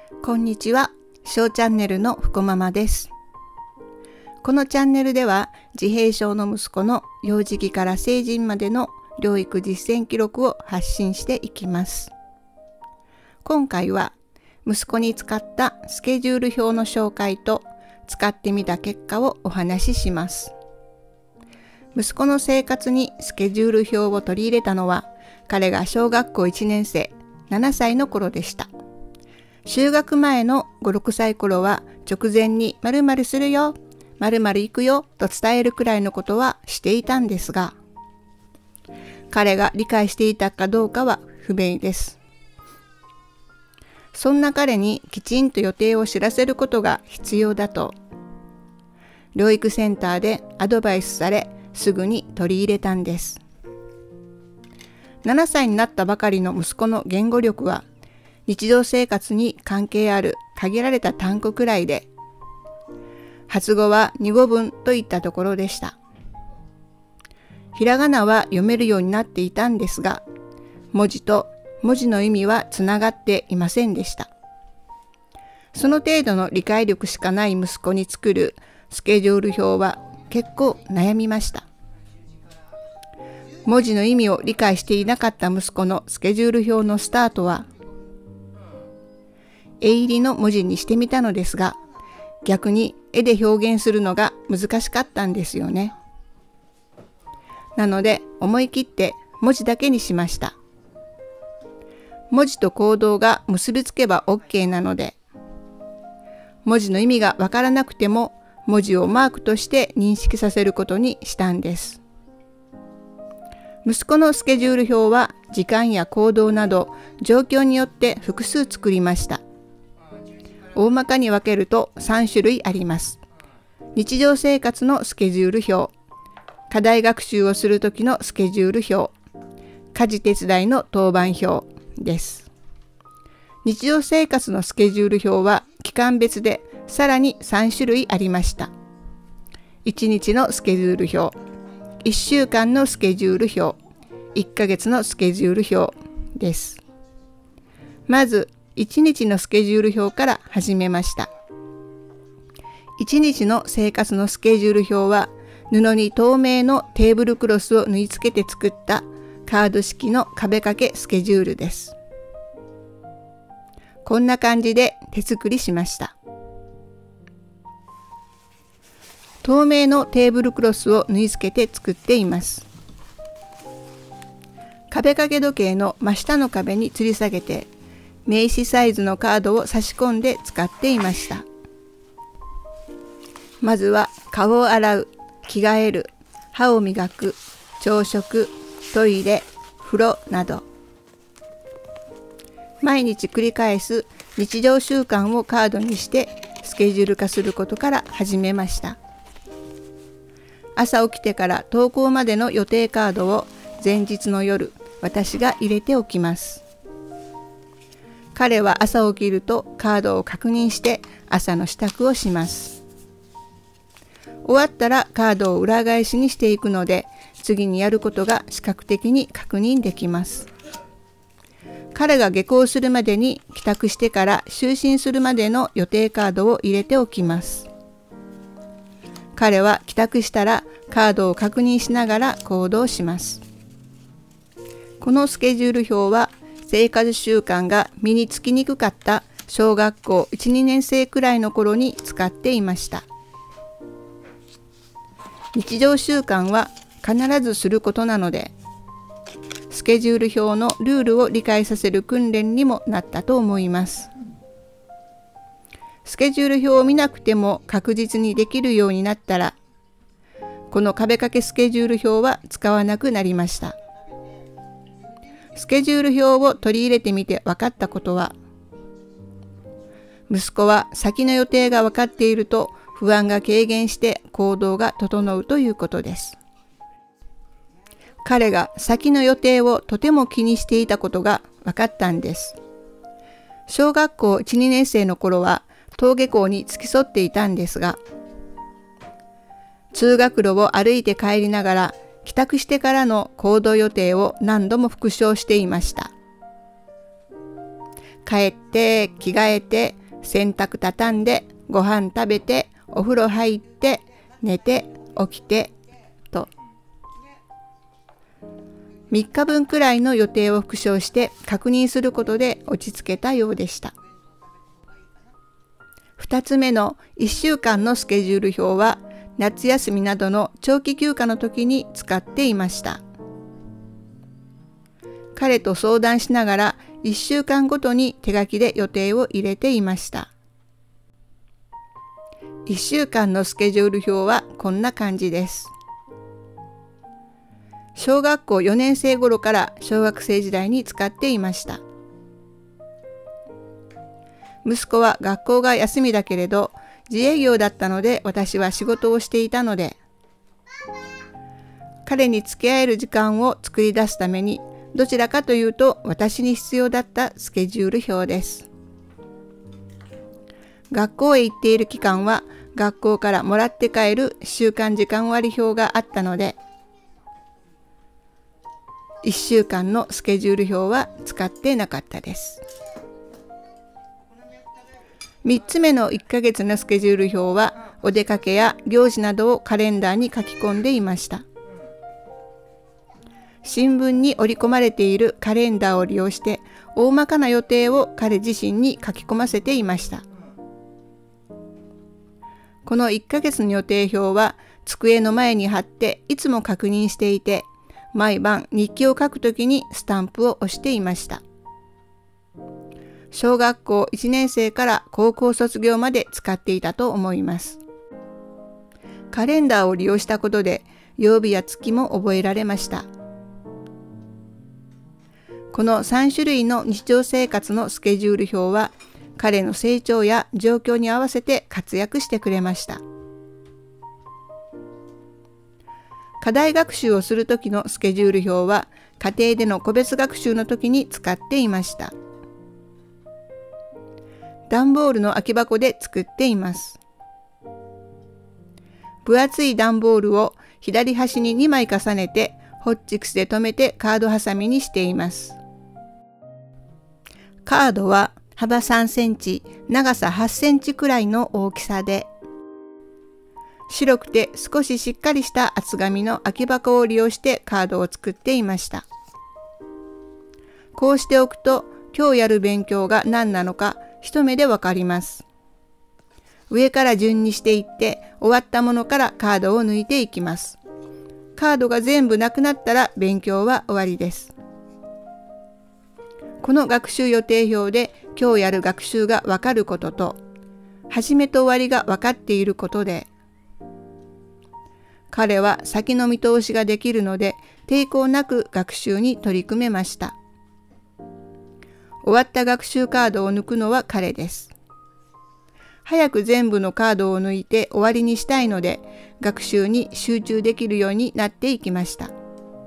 こんにちは、しょうチャンネルのふこママです。このチャンネルでは自閉症の息子の幼児期から成人までの療育実践記録を発信していきます。今回は息子に使ったスケジュール表の紹介と使ってみた結果をお話しします。息子の生活にスケジュール表を取り入れたのは彼が小学校1年生、7歳の頃でした。就学前の5、6歳頃は直前に〇〇するよ、〇〇行くよと伝えるくらいのことはしていたんですが、彼が理解していたかどうかは不明です。そんな彼にきちんと予定を知らせることが必要だと、療育センターでアドバイスされ、すぐに取り入れたんです。7歳になったばかりの息子の言語力は、日常生活に関係ある限られた単語くらいで、発語は2語分といったところでした。ひらがなは読めるようになっていたんですが、文字と文字の意味はつながっていませんでした。その程度の理解力しかない息子に作るスケジュール表は結構悩みました。文字の意味を理解していなかった息子のスケジュール表のスタートは、絵入りの文字にしてみたのですが、逆に絵で表現するのが難しかったんですよね。なので思い切って文字だけにしました。文字と行動が結びつけば OK なので、文字の意味がわからなくても文字をマークとして認識させることにしたんです。息子のスケジュール表は時間や行動など状況によって複数作りました。大まかに分けると3種類あります。日常生活のスケジュール表、課題学習をするときのスケジュール表、家事手伝いの当番表です。日常生活のスケジュール表は期間別でさらに3種類ありました。1日のスケジュール表、1週間のスケジュール表、1ヶ月のスケジュール表です。まず、1日のスケジュール表から始めました。1日の生活のスケジュール表は、布に透明のテーブルクロスを縫い付けて作ったカード式の壁掛けスケジュールです。こんな感じで手作りしました。透明のテーブルクロスを縫い付けて作っています。壁掛け時計の真下の壁に吊り下げて、名刺サイズのカードを差し込んで使っていました。まずは顔を洗う、着替える、歯を磨く、朝食、トイレ、風呂など。毎日繰り返す日常習慣をカードにしてスケジュール化することから始めました。朝起きてから登校までの予定カードを前日の夜、私が入れておきます。彼は朝起きるとカードを確認して朝の支度をします。終わったらカードを裏返しにしていくので、次にやることが視覚的に確認できます。彼が下校するまでに帰宅してから就寝するまでの予定カードを入れておきます。彼は帰宅したらカードを確認しながら行動します。このスケジュール表は生活習慣が身につきにくかった小学校1、2年生くらいの頃に使っていました。日常習慣は必ずすることなので、スケジュール表のルールを理解させる訓練にもなったと思います。スケジュール表を見なくても確実にできるようになったら、この壁掛けスケジュール表は使わなくなりました。スケジュール表を取り入れてみて分かったことは、息子は先の予定が分かっていると不安が軽減して行動が整うということです。彼が先の予定をとても気にしていたことが分かったんです。小学校1、2年生の頃は登下校に付き添っていたんですが、通学路を歩いて帰りながら帰宅してからの行動予定を何度も復唱していました。 帰って着替えて洗濯畳んでご飯食べてお風呂入って寝て起きてと3日分くらいの予定を復唱して確認することで落ち着けたようでした。2つ目の1週間のスケジュール表は夏休みなどの長期休暇の時に使っていました。彼と相談しながら1週間ごとに手書きで予定を入れていました。1週間のスケジュール表はこんな感じです。小学校4年生頃から小学生時代に使っていました。息子は学校が休みだけれど自営業だったので私は仕事をしていたので、彼に付き合える時間を作り出すためにどちらかというと私に必要だったスケジュール表です。学校へ行っている期間は学校からもらって帰る週間時間割表があったので、1週間のスケジュール表は使ってなかったです。3つ目の1ヶ月のスケジュール表はお出かけや行事などをカレンダーに書き込んでいました。新聞に織り込まれているカレンダーを利用して大まかな予定を彼自身に書き込ませていました。この1ヶ月の予定表は机の前に貼っていつも確認していて、毎晩日記を書くときにスタンプを押していました。小学校1年生から高校卒業まで使っていたと思います。カレンダーを利用したことで曜日や月も覚えられました。この3種類の日常生活のスケジュール表は彼の成長や状況に合わせて活躍してくれました。課題学習をするときのスケジュール表は家庭での個別学習の時に使っていました。段ボールの空き箱で作っています。分厚い段ボールを左端に2枚重ねてホッチキスで留めてカードハサミにしています。カードは幅3センチ、長さ8センチくらいの大きさで、白くて少ししっかりした厚紙の空き箱を利用してカードを作っていました。こうしておくと今日やる勉強が何なのか一目でわかります。上から順にしていって終わったものからカードを抜いていきます。カードが全部なくなったら勉強は終わりです。この学習予定表で今日やる学習がわかることと、始めと終わりがわかっていることで、彼は先の見通しができるので抵抗なく学習に取り組めました。終わった学習カードを抜くのは彼です。早く全部のカードを抜いて終わりにしたいので、学習に集中できるようになっていきました。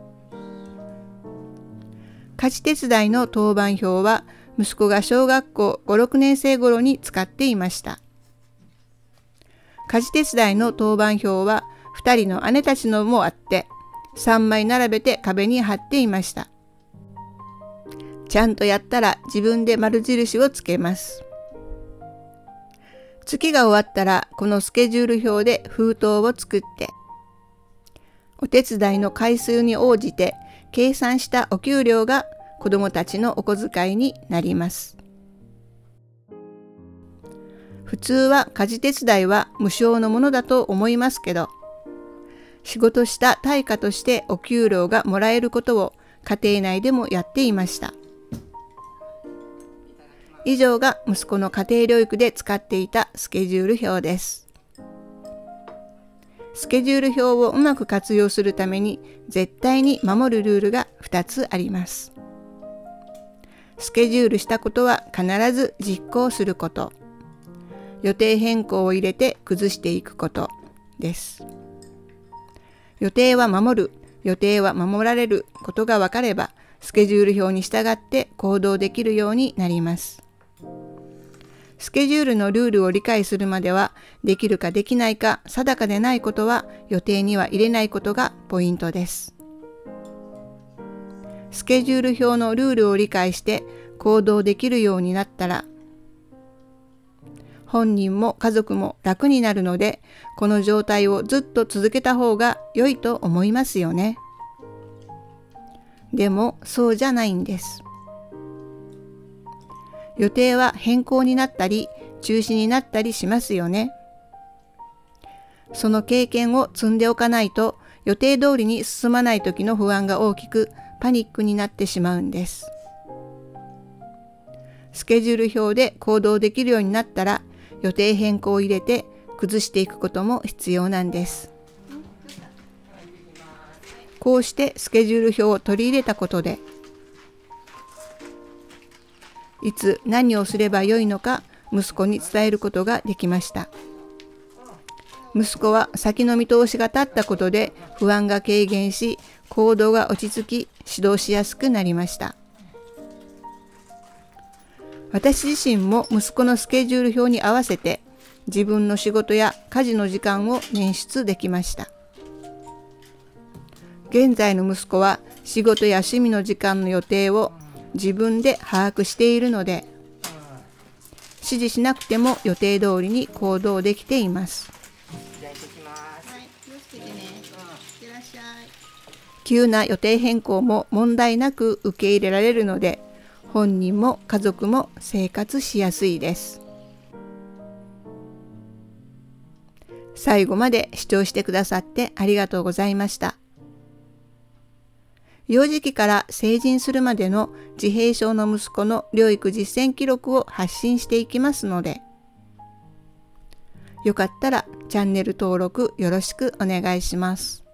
家事手伝いの当番表は息子が小学校5、6年生頃に使っていました。家事手伝いの当番表は2人の姉たちのもあって、3枚並べて壁に貼っていました。ちゃんとやったら自分で丸印をつけます。月が終わったらこのスケジュール表で封筒を作って、お手伝いの回数に応じて計算したお給料が子どもたちのお小遣いになります。普通は家事手伝いは無償のものだと思いますけど、仕事した対価としてお給料がもらえることを家庭内でもやっていました。以上が息子の家庭療育で使っていたスケジュール表です。スケジュール表をうまく活用するために絶対に守るルールが2つあります。スケジュールしたことは必ず実行すること。予定変更を入れて崩していくことです。予定は守る、予定は守られることが分かれば、スケジュール表に従って行動できるようになります。スケジュールのルールを理解するまでは、できるかできないか定かでないことは予定には入れないことがポイントです。スケジュール表のルールを理解して行動できるようになったら、本人も家族も楽になるので、この状態をずっと続けた方が良いと思いますよね。でもそうじゃないんです。予定は変更になったり中止になったりしますよね。その経験を積んでおかないと、予定通りに進まない時の不安が大きくパニックになってしまうんです。スケジュール表で行動できるようになったら、予定変更を入れて崩していくことも必要なんです。こうしてスケジュール表を取り入れたことで、いつ何をすればよいのか息子に伝えることができました。息子は先の見通しが立ったことで不安が軽減し、行動が落ち着き指導しやすくなりました。私自身も息子のスケジュール表に合わせて自分の仕事や家事の時間を捻出できました。現在の息子は仕事や趣味の時間の予定を自分で把握しているので、指示しなくても予定通りに行動できています。急な予定変更も問題なく受け入れられるので、本人も家族も生活しやすいです。最後まで視聴してくださってありがとうございました。幼児期から成人するまでの自閉症の息子の療育実践記録を発信していきますので、よかったらチャンネル登録よろしくお願いします。